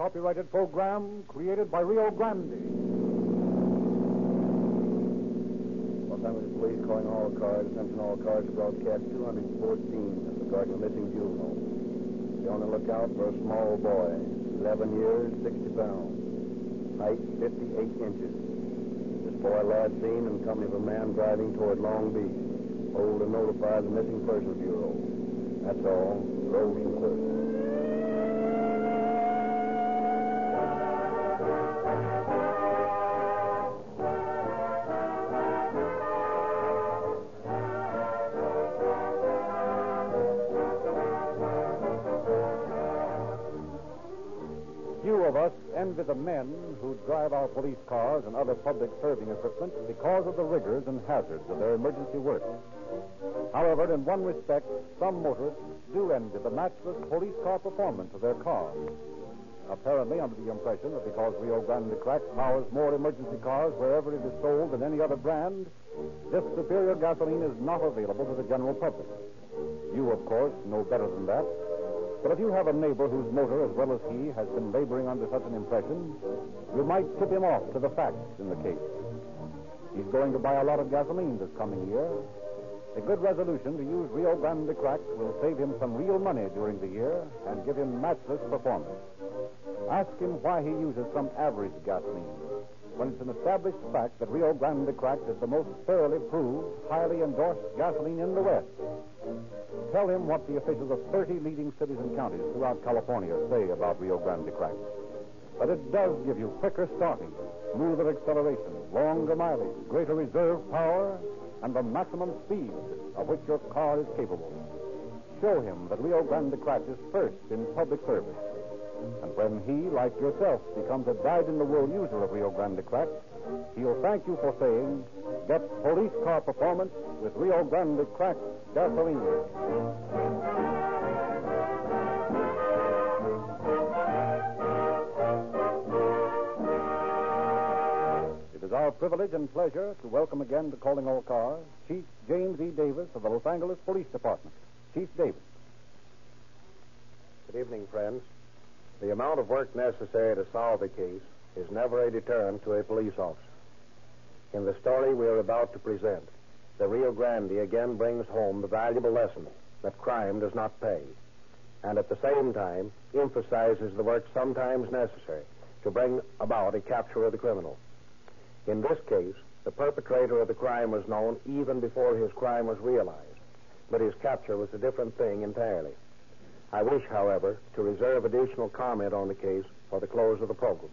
copyrighted program created by Rio Grande. Los Angeles Police calling all cars. Attention all cars to broadcast 214 regarding a missing juvenile. Be on the lookout for a small boy, 11 years, 60 pounds, height 58 inches. This boy last seen in company of a man driving toward Long Beach. Hold and notify the Missing Persons Bureau. That's all. Roll and clear. Few of us envy the men who drive our police cars and other public serving equipment because of the rigors and hazards of their emergency work. However, in one respect, some motorists do envy the matchless police car performance of their cars. Apparently under the impression that because Rio Grande Crack powers more emergency cars wherever it is sold than any other brand, this superior gasoline is not available to the general public. You, of course, know better than that. But if you have a neighbor whose motor, as well as he, has been laboring under such an impression, you might tip him off to the facts in the case. He's going to buy a lot of gasoline this coming year. A good resolution to use Rio Grande Crack will save him some real money during the year and give him matchless performance. Ask him why he uses some average gasoline, when it's an established fact that Rio Grande Crack is the most thoroughly proved, highly endorsed gasoline in the West. Tell him what the officials of 30 leading cities and counties throughout California say about Rio Grande Crack. That it does give you quicker starting, smoother acceleration, longer mileage, greater reserve power, and the maximum speed of which your car is capable. Show him that Rio Grande Crack is first in public service. And when he, like yourself, becomes a dyed-in-the-wool user of Rio Grande Crack, he'll thank you for saying, get police car performance with Rio Grande Crack gasoline. It is our privilege and pleasure to welcome again to Calling All Cars Chief James E. Davis of the Los Angeles Police Department. Chief Davis. Good evening, friends. The amount of work necessary to solve a case is never a deterrent to a police officer. In the story we are about to present, the Rio Grande again brings home the valuable lesson that crime does not pay, and at the same time emphasizes the work sometimes necessary to bring about a capture of the criminal. In this case, the perpetrator of the crime was known even before his crime was realized, but his capture was a different thing entirely. I wish, however, to reserve additional comment on the case for the close of the program.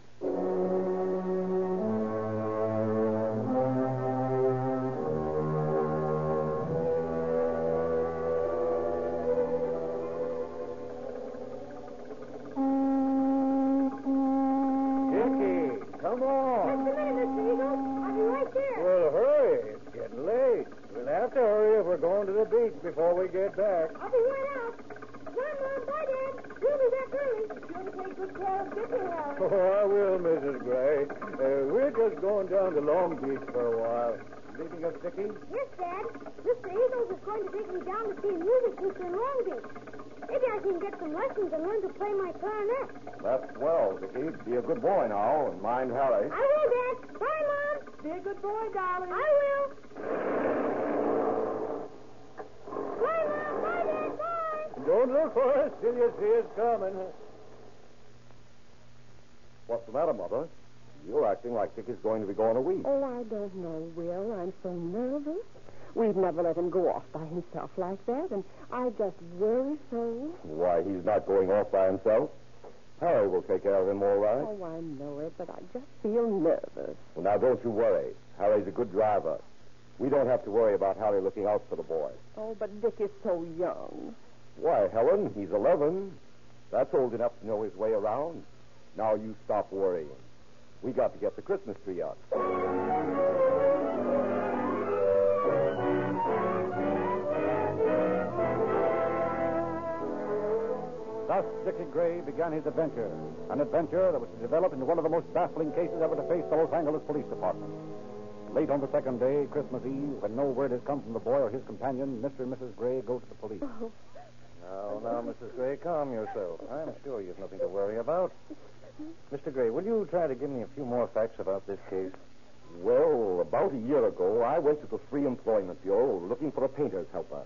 Come on. Just a minute, Mr. Eagle. I'll be right there. Well, hurry. It's getting late. We'll have to hurry if we're going to the beach before we get back. I'll be right out. Bye, Mom. Bye, Dad. We'll be back early. Be sure to take good care of Dickie, Harry. Oh, I will, Mrs. Gray. We're just going down to Long Beach for a while. Leaving us, Dickie? Yes, Dad. Mr. Eagles is going to take me down to see a music teacher in Long Beach. Maybe I can get some lessons and learn to play my clarinet. That's swell, Dickie. Be a good boy now, and mind Harry. I will, Dad. Bye, Mom. Be a good boy, darling. I will. Bye, Mom. Bye, Dad. Bye. Don't look for us till you see us coming. What's the matter, Mother? You're acting like Dickie's going to be gone a week. Oh, I don't know, Will. I'm so nervous. We've never let him go off by himself like that, and I just worry so. Why, he's not going off by himself. Harry will take care of him all right. Oh, I know it, but I just feel nervous. Well, now, don't you worry. Harry's a good driver. We don't have to worry about Harry looking out for the boy. Oh, but Dick is so young. Why, Helen, he's 11. That's old enough to know his way around. Now you stop worrying. We got to get the Christmas tree up. Thus, Dickie Gray began his adventure, an adventure that was to develop into one of the most baffling cases ever to face the Los Angeles Police Department. Late on the second day, Christmas Eve, when no word has come from the boy or his companion, Mr. and Mrs. Gray go to the police. Now, Mrs. Gray, calm yourself. I'm sure you've nothing to worry about. Mr. Gray, will you try to give me a few more facts about this case? Well, about a year ago, I went to the Free Employment Bureau looking for a painter's helper.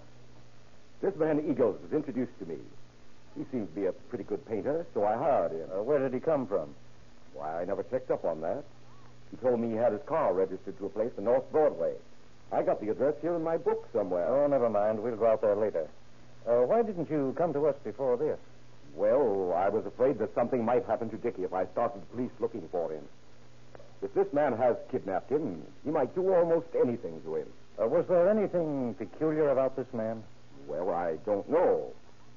This man Eagles was introduced to me. He seemed to be a pretty good painter, so I hired him. Where did he come from? Why, I never checked up on that. He told me he had his car registered to a place on North Broadway. I got the address here in my book somewhere. Oh, never mind. We'll go out there later. Why didn't you come to us before this? Well, I was afraid that something might happen to Dickie if I started the police looking for him. If this man has kidnapped him, he might do almost anything to him. Was there anything peculiar about this man? Well, I don't know.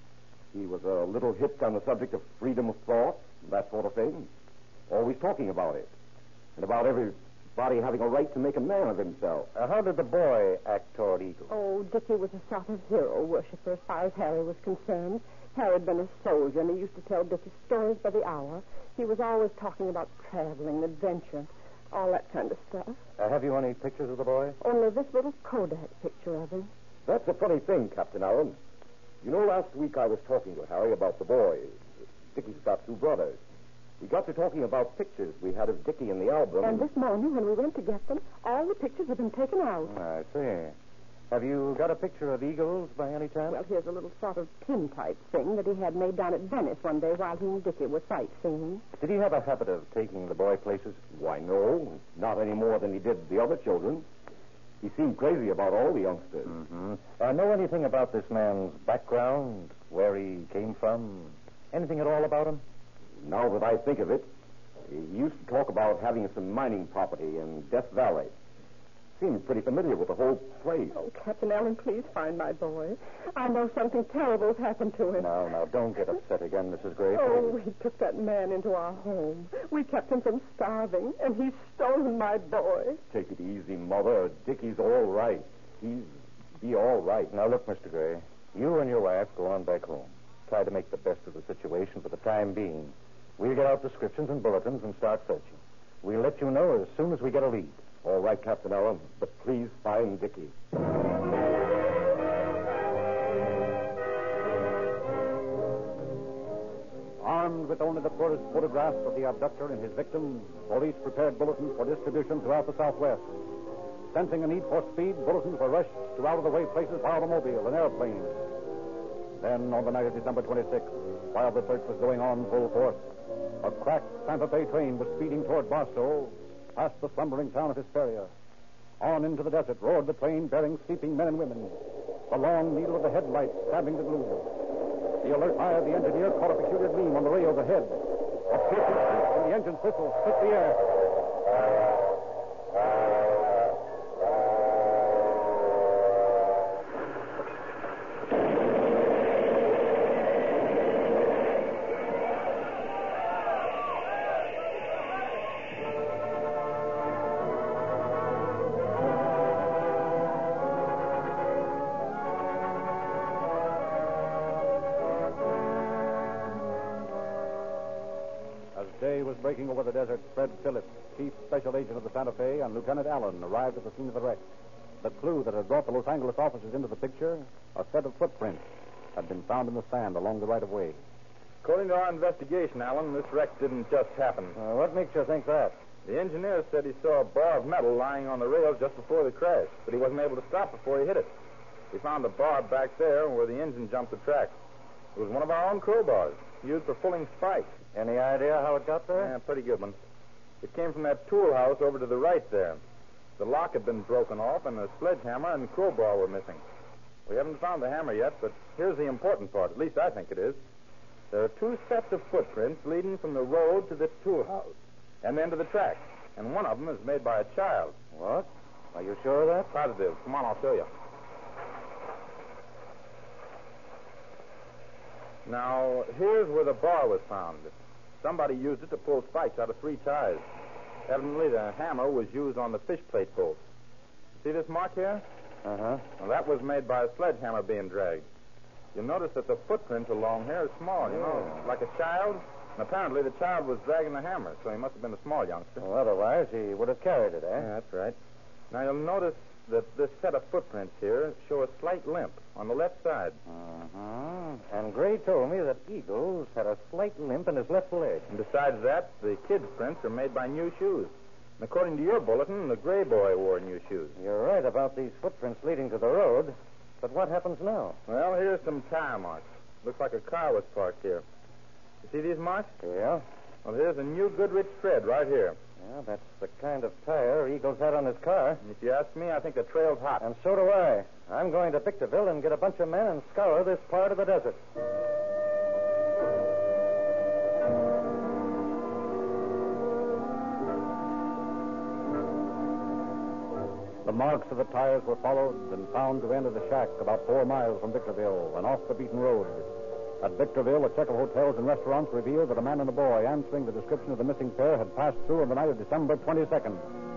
He was a little hipped on the subject of freedom of thought, that sort of thing. Always talking about it. And about everybody having a right to make a man of himself. How did the boy act toward Eagle? Oh, Dickie was a sort of hero worshiper as far as Harry was concerned. Harry had been a soldier, and he used to tell Dickie stories by the hour. He was always talking about traveling, adventure, all that kind of stuff. Have you any pictures of the boy? Only this little Kodak picture of him. That's a funny thing, Captain Allen. You know, last week I was talking to Harry about the boys. Dickie's got two brothers. We got to talking about pictures we had of Dickie in the album. And this morning, when we went to get them, all the pictures have been taken out. I see. Have you got a picture of Eagles by any chance? Well, here's a little sort of pin-type thing that he had made down at Venice one day while he and Dickie were sightseeing. Did he have a habit of taking the boy places? Why, no. Not any more than he did the other children. He seemed crazy about all the youngsters. Mm-hmm. Know anything about this man's background, where he came from? Anything at all about him? Now that I think of it, he used to talk about having some mining property in Death Valley. Seemed pretty familiar with the whole place. Oh, Captain Allen, please find my boy. I know something terrible's happened to him. Now, don't get upset again, Mrs. Gray. Oh, we took that man into our home. We kept him from starving, and he's stolen my boy. Take it easy, Mother. Dickie's all right. He's be all right. Now, look, Mr. Gray, you and your wife go on back home. Try to make the best of the situation for the time being. We'll get out descriptions and bulletins and start searching. We'll let you know as soon as we get a lead. All right, Captain Allen, but please find Dickie. Armed with only the poorest photographs of the abductor and his victim, police prepared bulletins for distribution throughout the Southwest. Sensing a need for speed, bulletins were rushed to out-of-the-way places by automobile and airplanes. Then, on the night of December 26th, while the search was going on full force, a cracked Santa Fe train was speeding toward Barstow, past the slumbering town of Hesperia. On into the desert roared the train bearing sleeping men and women, the long needle of the headlights stabbing the gloom. The alert eye of the engineer caught a peculiar gleam on the rails ahead. A piercing shriek from the engine's whistle split the air. Day was breaking over the desert. Fred Phillips, chief special agent of the Santa Fe, and Lieutenant Allen arrived at the scene of the wreck. The clue that had brought the Los Angeles officers into the picture, a set of footprints, had been found in the sand along the right-of-way. According to our investigation, Allen, this wreck didn't just happen. What makes you think that? The engineer said he saw a bar of metal lying on the rails just before the crash, but he wasn't able to stop before he hit it. We found a bar back there where the engine jumped the track. It was one of our own crowbars, used for pulling spikes. Any idea how it got there? Yeah, pretty good one. It came from that tool house over to the right there. The lock had been broken off, and the sledgehammer and crowbar were missing. We haven't found the hammer yet, but here's the important part. At least I think it is. There are two sets of footprints leading from the road to the tool house, and then to the track. And one of them is made by a child. What? Are you sure of that? Positive. Come on, I'll show you. Now, here's where the bar was found. Somebody used it to pull spikes out of three ties. Evidently, the hammer was used on the fish plate bolt. See this mark here? Uh-huh. Well, that was made by a sledgehammer being dragged. You'll notice that the footprints along here are small, you know, like a child. And apparently the child was dragging the hammer, so he must have been a small youngster. Well, otherwise, he would have carried it, eh? Yeah, that's right. Now, you'll notice that this set of footprints here show a slight limp on the left side. And Gray told me that Eagles had a slight limp in his left leg. And besides that, the kid's prints are made by new shoes. And according to your bulletin, the Gray boy wore new shoes. You're right about these footprints leading to the road. But what happens now? Well, here's some tire marks. Looks like a car was parked here. You see these marks? Yeah? Well, here's a new Goodrich tread right here. Yeah, that's the kind of tire Eagles had on his car. And if you ask me, I think the trail's hot. And so do I. I'm going to Victorville and get a bunch of men and scour this part of the desert. The marks of the tires were followed and found to end at a shack about 4 miles from Victorville and off the beaten road. At Victorville, a check of hotels and restaurants revealed that a man and a boy answering the description of the missing pair had passed through on the night of December 22nd.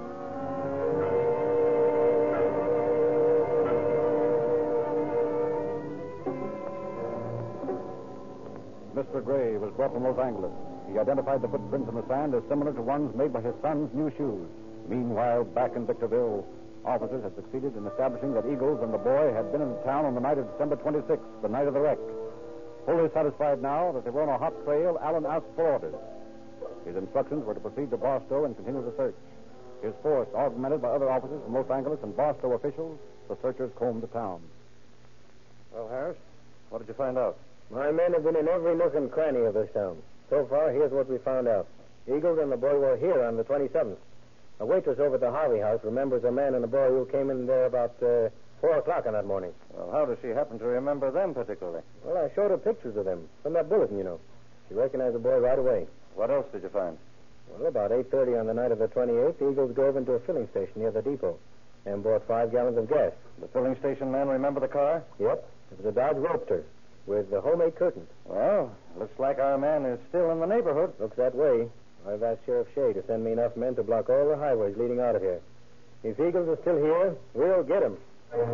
Mr. Gray was brought from Los Angeles. He identified the footprints in the sand as similar to ones made by his son's new shoes. Meanwhile, back in Victorville, officers had succeeded in establishing that Eagles and the boy had been in town on the night of December 26th, the night of the wreck. Fully satisfied now that they were on a hot trail, Allen asked for orders. His instructions were to proceed to Barstow and continue the search. His force, augmented by other officers from Los Angeles and Barstow officials, the searchers combed the town. Well, Harris, what did you find out? My men have been in every nook and cranny of this town. So far, here's what we found out. Eagles and the boy were here on the 27th. A waitress over at the Harvey house remembers a man and a boy who came in there about 4 o'clock on that morning. Well, how does she happen to remember them particularly? Well, I showed her pictures of them from that bulletin, you know. She recognized the boy right away. What else did you find? Well, about 8:30 on the night of the 28th, the Eagles drove into a filling station near the depot and bought 5 gallons of gas. The filling station man remember the car? Yep. It was a Dodge Roadster with the homemade curtains. Well, looks like our man is still in the neighborhood. Looks that way. I've asked Sheriff Shea to send me enough men to block all the highways leading out of here. If Eagles is still here, we'll get him.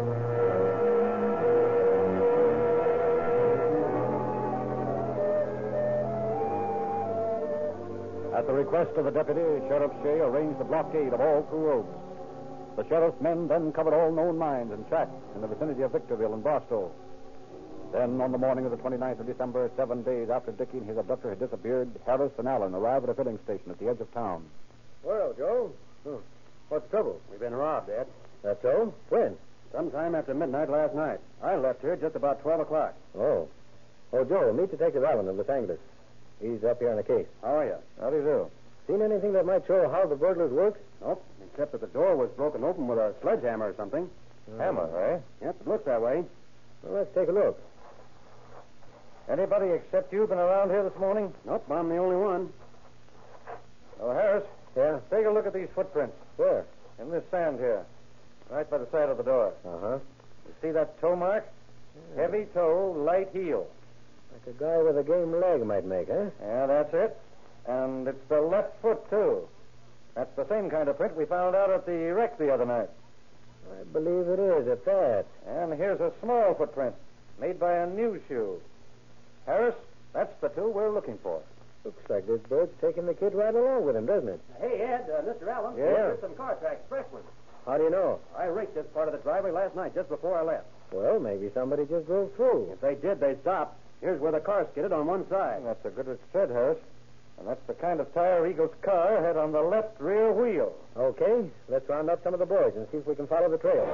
At the request of the deputy, Sheriff Shea arranged the blockade of all through roads. The sheriff's men then covered all known mines and tracks in the vicinity of Victorville and Barstow. Then, on the morning of the 29th of December, 7 days after Dickie and his abductor had disappeared, Harris and Allen arrived at a filling station at the edge of town. Well, Joe, what's the trouble? We've been robbed, Ed. That's so? When? Sometime after midnight last night. I left here just about 12 o'clock. Oh, Joe, meet Detective Allen of Los Angeles. He's up here on the case. How are you? How do you do? Seen anything that might show how the burglars worked? Nope, except that the door was broken open with a sledgehammer or something. Hammer, eh? Yep, it looks that way. Well, let's take a look. Anybody except you been around here this morning? Nope, I'm the only one. Oh, Harris. Yeah? Take a look at these footprints. Where? In this sand here. Right by the side of the door. Uh-huh. You see that toe mark? Yeah. Heavy toe, light heel. Like a guy with a game leg might make, huh? Yeah, that's it. And it's the left foot, too. That's the same kind of print we found out at the wreck the other night. I believe it is, at that. And here's a small footprint, made by a new shoe. Harris, that's the two we're looking for. Looks like this bird's taking the kid right along with him, doesn't it? Hey, Ed, Mr. Allen. Yeah? There's some car tracks, fresh ones. How do you know? I raked this part of the driveway last night, just before I left. Well, maybe somebody just drove through. If they did, they'd stop. Here's where the car skidded on one side. That's a good tread, Harris. And that's the kind of tire Eagle's car had on the left rear wheel. Okay, let's round up some of the boys and see if we can follow the trail.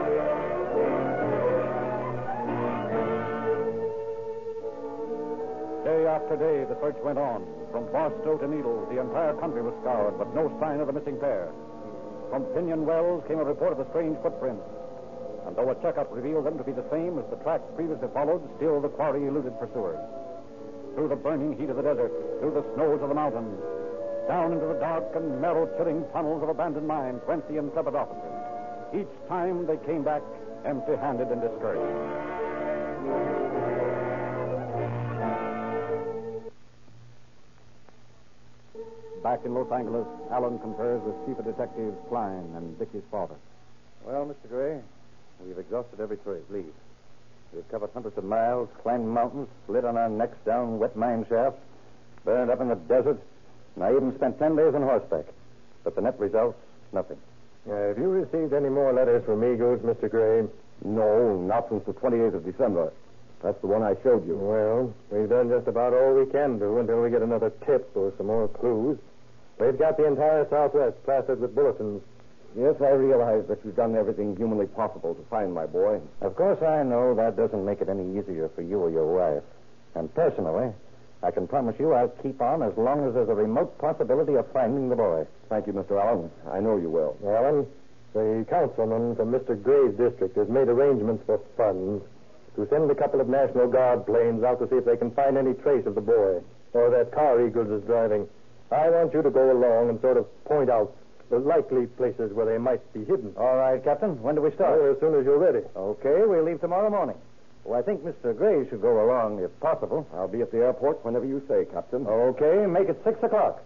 Day after day, the search went on. From Barstow to Needles, the entire country was scoured, but no sign of the missing pair. From Pinion Wells came a report of the strange footprints. And though a checkup revealed them to be the same as the tracks previously followed, still the quarry eluded pursuers. Through the burning heat of the desert, through the snows of the mountains, down into the dark and marrow-chilling tunnels of abandoned mines went the intrepid officers. Each time they came back empty-handed and discouraged. Back in Los Angeles, Allen confers with Chief of Detectives Klein and Dickie's father. Well, Mr. Gray, we've exhausted every trace. Leave. We've covered hundreds of miles, climbed mountains, slid on our necks down wet mine shafts, burned up in the desert, and I even spent 10 days on horseback. But the net results, nothing. Have you received any more letters from Eagles, Mr. Gray? No, not since the 28th of December. That's the one I showed you. Well, we've done just about all we can do until we get another tip or some more clues. They've got the entire Southwest plastered with bulletins. Yes, I realize that you've done everything humanly possible to find my boy. Of course, I know that doesn't make it any easier for you or your wife. And personally, I can promise you I'll keep on as long as there's a remote possibility of finding the boy. Thank you, Mr. Allen. I know you will. Alan, the councilman from Mr. Gray's district has made arrangements for funds to send a couple of National Guard planes out to see if they can find any trace of the boy or that car Eagles is driving. I want you to go along and sort of point out the likely places where they might be hidden. All right, Captain. When do we start? As soon as you're ready. Okay, we'll leave tomorrow morning. Well, I think Mr. Gray should go along if possible. I'll be at the airport whenever you say, Captain. Okay, make it 6 o'clock.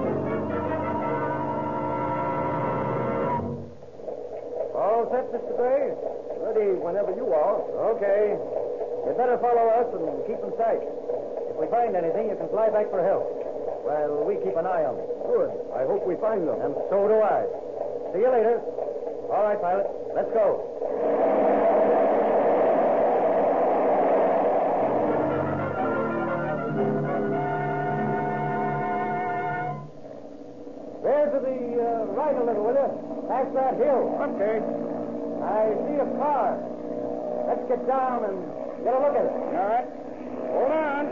All set, Mr. Gray? Ready whenever you are. Okay. You'd better follow us and keep in sight. If we find anything, you can fly back for help. Well, we keep an eye on them. Good. I hope we find them. And so do I. See you later. All right, pilot. Let's go. There to the right a little, will you? Past that hill. Okay. I see a car. Let's get down and get a look at it. All right. Hold on.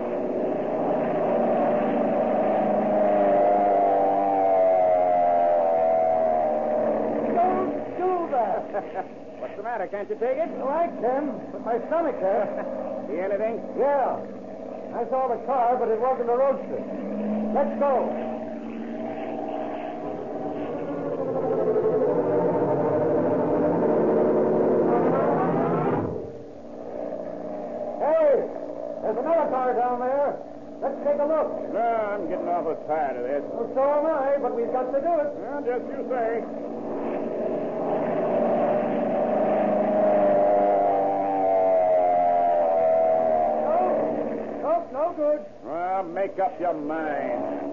Don't do that. What's the matter? Can't you take it? Oh, I can, but my stomach hurts. See anything? Yeah. I saw the car, but it wasn't a roadster. Let's go. Hey, there's another car down there. Let's take a look. No, I'm getting awful tired of this. Well, so am I, but we've got to do it. Well, just you say. Nope, no good. Well, make up your mind.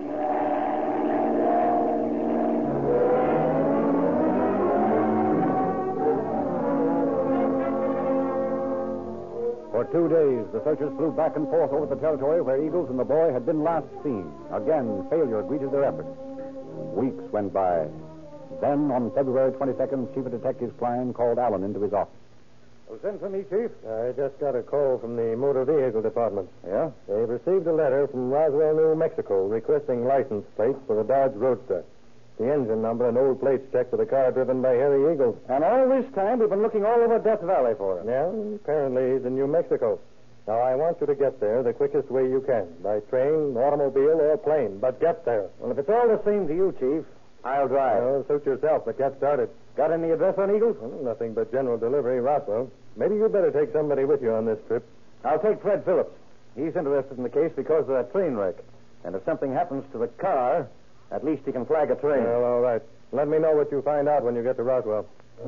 For 2 days, the searchers flew back and forth over the territory where Eagles and the boy had been last seen. Again, failure greeted their efforts. Weeks went by. Then, on February 22nd, Chief of Detectives Klein called Allen into his office. Send for me, Chief. I just got a call from the Motor Vehicle Department. Yeah? They've received a letter from Roswell, New Mexico, requesting license plates for the Dodge Roadster. The engine number and old plates checked for the car driven by Harry Eagles. And all this time, we've been looking all over Death Valley for him. Yeah, apparently he's in New Mexico. Now, I want you to get there the quickest way you can, by train, automobile, or plane. But get there. Well, if it's all the same to you, Chief, I'll drive. Well, suit yourself, but get started. Got any address on Eagles? Well, nothing but general delivery, Roswell. Maybe you'd better take somebody with you on this trip. I'll take Fred Phillips. He's interested in the case because of that train wreck. And if something happens to the car, at least he can flag a train. Well, all right. Let me know what you find out when you get to Roswell.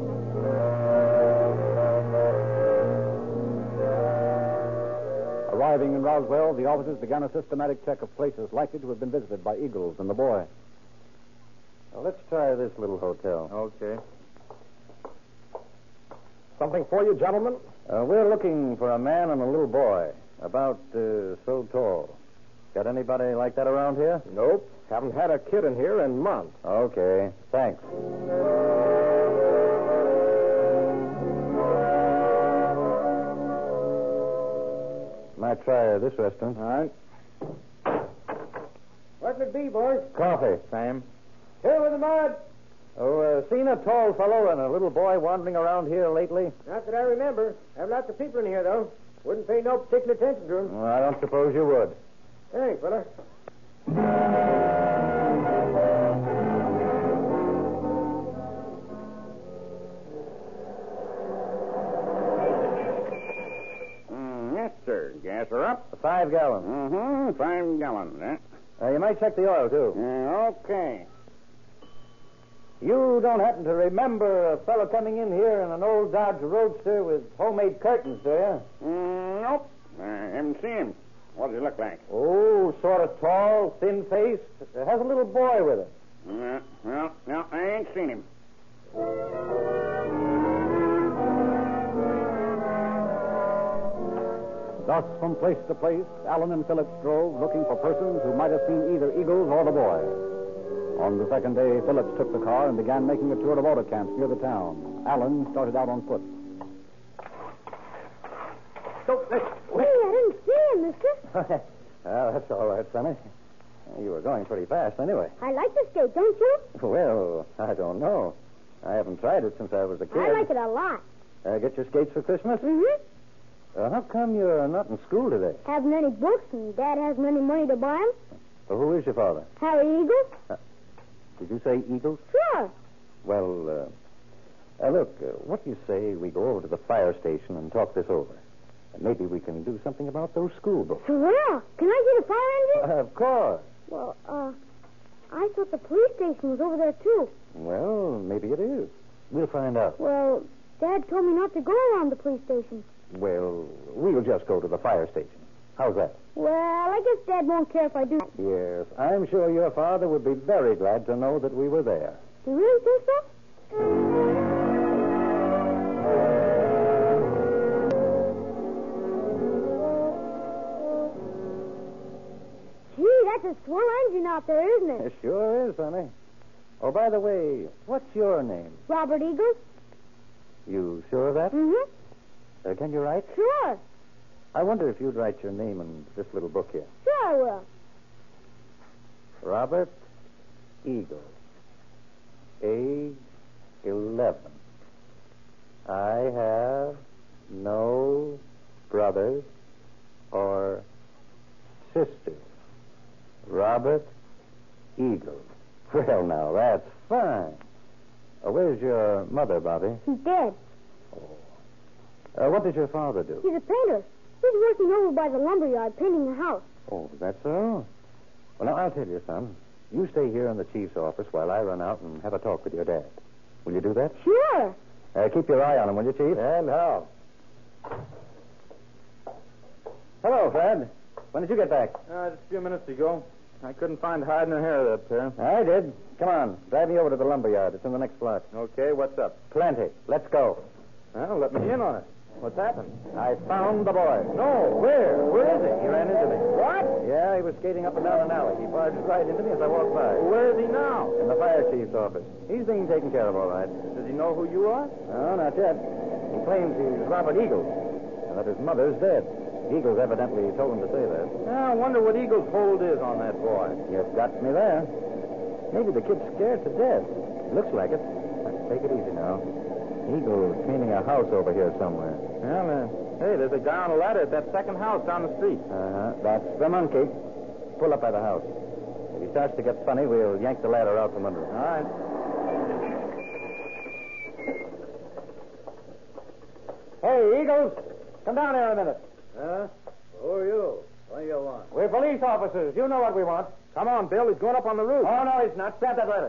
Arriving in Roswell, the officers began a systematic check of places likely to have been visited by Eagles and the boy. Well, let's try this little hotel. Okay. Something for you, gentlemen? We're looking for a man and a little boy, about so tall. Got anybody like that around here? Nope. Haven't had a kid in here in months. Okay, thanks. Might try this restaurant. All right. What would it be, boys? Coffee. Sam? Here with the mud. Oh, seen a tall fellow and a little boy wandering around here lately? Not that I remember. Have lots of people in here, though. Wouldn't pay no particular attention to them. Well, I don't suppose you would. Thanks, fella. Yes, sir. Gas are up. A 5 gallon. Mm-hmm. 5 gallons, huh? You might check the oil, too. Okay. You don't happen to remember a fellow coming in here in an old Dodge Roadster with homemade curtains, do you? Nope. I haven't seen him. What does he look like? Oh, sort of tall, thin-faced. Has a little boy with him. Well, no, I ain't seen him. Thus, from place to place, Allen and Phillips drove, looking for persons who might have seen either Eagles or the boy. On the second day, Phillips took the car and began making a tour of auto camps near the town. Allen started out on foot. Hey, I didn't see him, mister. Well, that's all right, Sonny. You were going pretty fast anyway. I like to skate, don't you? Well, I don't know. I haven't tried it since I was a kid. I like it a lot. Get your skates for Christmas? Mm-hmm. How come you're not in school today? Haven't any books, and Dad hasn't any money to buy them. Well, who is your father? Harry Eagle? Did you say Eagles? Sure. Well, look, what do you say we go over to the fire station and talk this over? And maybe we can do something about those school books. Well, can I see the fire engine? Of course. Well, I thought the police station was over there, too. Well, maybe it is. We'll find out. Well, Dad told me not to go around the police station. Well, we'll just go to the fire station. How's that? Well, I guess Dad won't care if I do that. Yes, I'm sure your father would be very glad to know that we were there. Do you really think so? Gee, that's a swell engine out there, isn't it? It sure is, honey. Oh, by the way, what's your name? Robert Eagle? You sure of that? Mm-hmm. Can you write? Sure. I wonder if you'd write your name in this little book here. Sure I will. Robert Eagle. Age 11. I have no brothers or sisters. Robert Eagle. Well, now, that's fine. Where's your mother, Bobby? He's dead. What does your father do? He's a painter. He's working over by the lumberyard painting a house. Oh, that's so? Well, now, I'll tell you, son. You stay here in the chief's office while I run out and have a talk with your dad. Will you do that? Sure. Keep your eye on him, will you, Chief? And how? Hello, Fred. When did you get back? Just a few minutes ago. I couldn't find hide nor hair up there. I did. Come on. Drive me over to the lumberyard. It's in the next block. Okay, what's up? Plenty. Let's go. Well, let me in on it. What's happened? I found the boy. No, where? Where is he? He ran into me. What? Yeah, he was skating up and down an alley. He barged right into me as I walked by. Where is he now? In the fire chief's office. He's being taken care of all right. Does he know who you are? No, not yet. He claims he's Robert Eagle and that his mother's dead. Eagles evidently told him to say that. I wonder what Eagle's hold is on that boy. You've got me there. Maybe the kid's scared to death. Looks like it. Take it easy now. Eagle's cleaning a house over here somewhere. Well, hey, there's a guy on a ladder at that second house down the street. That's the monkey. Pull up by the house. If he starts to get funny, we'll yank the ladder out from under him. All right. Hey, Eagles, come down here a minute. Huh? Who are you? What do you want? We're police officers. You know what we want. Come on, Bill. He's going up on the roof. Oh, no, he's not. Grab that ladder.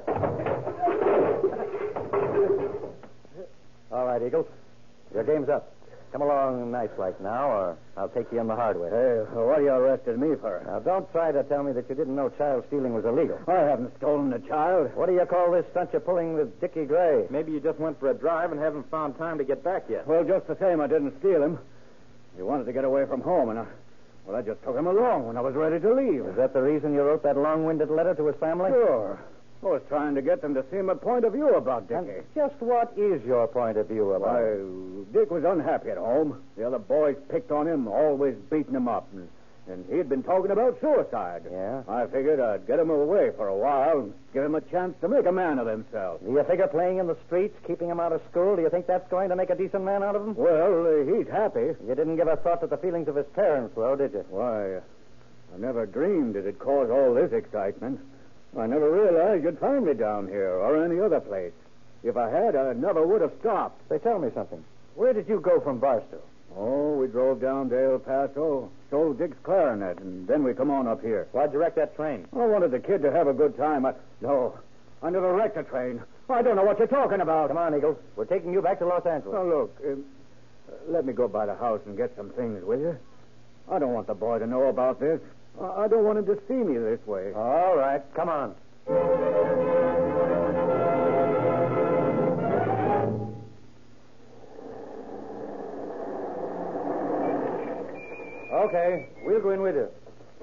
All right, Eagles. Your game's up. Come along nice-like now, or I'll take you in the hard way. Hey, what you arrested me for? Now, don't try to tell me that you didn't know child stealing was illegal. I haven't stolen a child. What do you call this stunt you're pulling with Dickie Gray? Maybe you just went for a drive and haven't found time to get back yet. Well, just the same, I didn't steal him. He wanted to get away from home, and I just took him along when I was ready to leave. Is that the reason you wrote that long-winded letter to his family? Sure. I was trying to get them to see my point of view about Dickie. And just what is your point of view about it? Why, Dick was unhappy at home. The other boys picked on him, always beating him up. And he'd been talking about suicide. Yeah? I figured I'd get him away for a while and give him a chance to make a man of himself. Do you figure playing in the streets, keeping him out of school, do you think that's going to make a decent man out of him? Well, he's happy. You didn't give a thought to the feelings of his parents, though, did you? Why, I never dreamed it'd cause all this excitement. I never realized you'd find me down here or any other place. If I had, I never would have stopped. Say, tell me something. Where did you go from Barstow? Oh, we drove down to El Paso, sold Dick's clarinet, and then we come on up here. Why'd you wreck that train? I wanted the kid to have a good time. No, I never wrecked a train. I don't know what you're talking about. Come on, Eagles. We're taking you back to Los Angeles. Now, look, let me go by the house and get some things, will you? I don't want the boy to know about this. I don't want him to see me this way. All right, come on. Okay, we'll go in with you.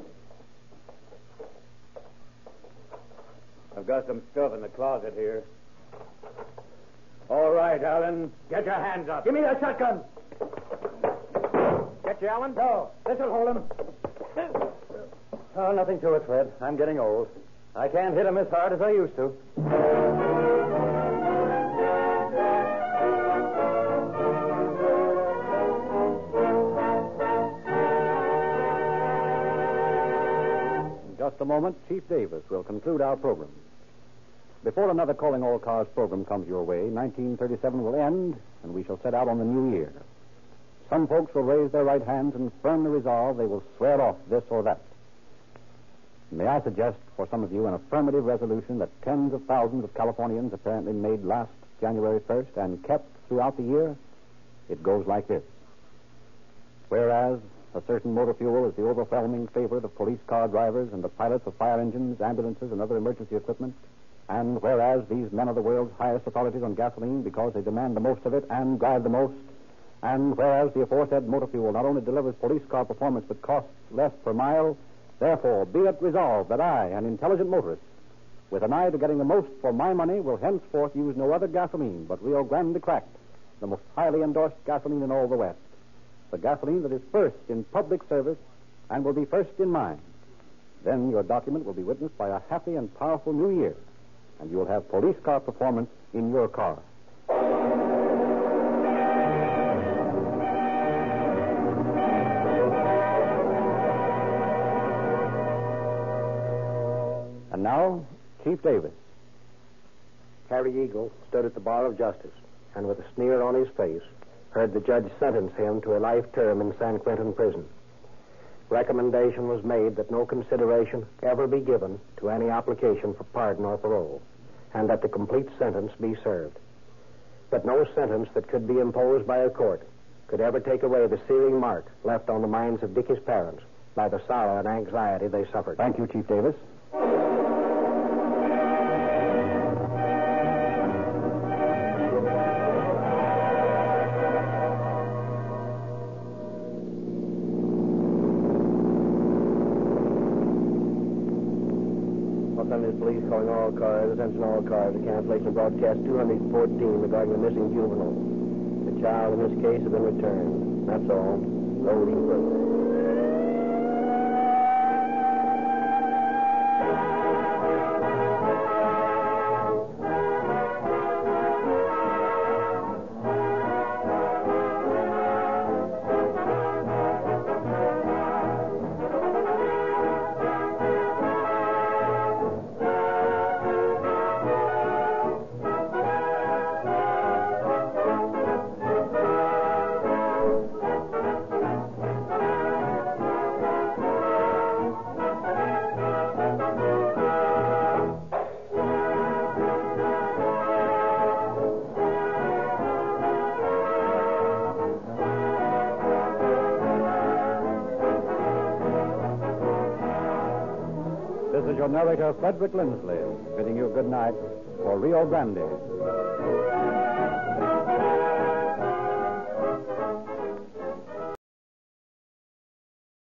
I've got some stuff in the closet here. All right, Allen. Get your hands up. Give me that shotgun. Get you, Allen? No, this'll hold him. Oh, nothing to it, Fred. I'm getting old. I can't hit him as hard as I used to. In just a moment, Chief Davis will conclude our program. Before another Calling All Cars program comes your way, 1937 will end, and we shall set out on the new year. Some folks will raise their right hands and firmly resolve they will swear off this or that. May I suggest for some of you an affirmative resolution that tens of thousands of Californians apparently made last January 1st and kept throughout the year? It goes like this. Whereas a certain motor fuel is the overwhelming favorite of police car drivers and the pilots of fire engines, ambulances, and other emergency equipment, and whereas these men are the world's highest authorities on gasoline because they demand the most of it and drive the most, and whereas the aforesaid motor fuel not only delivers police car performance but costs less per mile, therefore be it resolved that I, an intelligent motorist, with an eye to getting the most for my money, will henceforth use no other gasoline but Rio Grande Cracked, the most highly endorsed gasoline in all the West. The gasoline that is first in public service and will be first in mine. Then your document will be witnessed by a happy and powerful new year, and you will have police car performance in your car. And now, Chief Davis. Harry Eagle stood at the bar of justice and with a sneer on his face heard the judge sentence him to a life term in San Quentin prison. Recommendation was made that no consideration ever be given to any application for pardon or parole, and that the complete sentence be served. But no sentence that could be imposed by a court could ever take away the searing mark left on the minds of Dickie's parents by the sorrow and anxiety they suffered. Thank you, Chief Davis. Los Angeles Police calling all cars, attention all cars, the cancellation of broadcast 214 regarding the missing juvenile. The child in this case has been returned. That's all. Loading further. This is your narrator, Frederick Lindsley, bidding you good night for Rio Grande.